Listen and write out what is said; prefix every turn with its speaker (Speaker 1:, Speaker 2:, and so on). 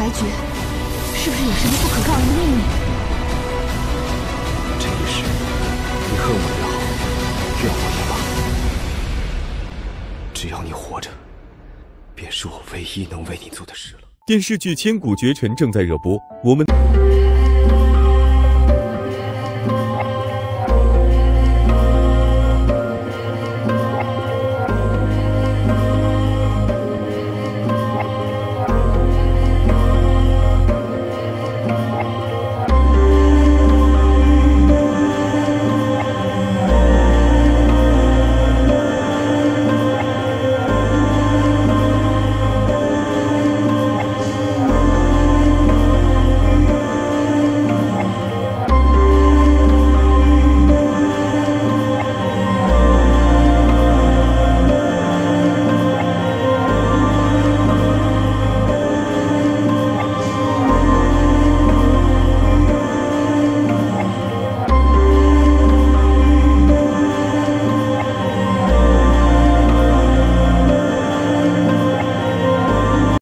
Speaker 1: 白绝，是不是有什么不可告人的秘密？
Speaker 2: 这一世，你恨我也好，怨我也罢，只要你活着，便是我唯一能为你做的事了。
Speaker 3: 电视剧《千古绝尘》正在热播，我们。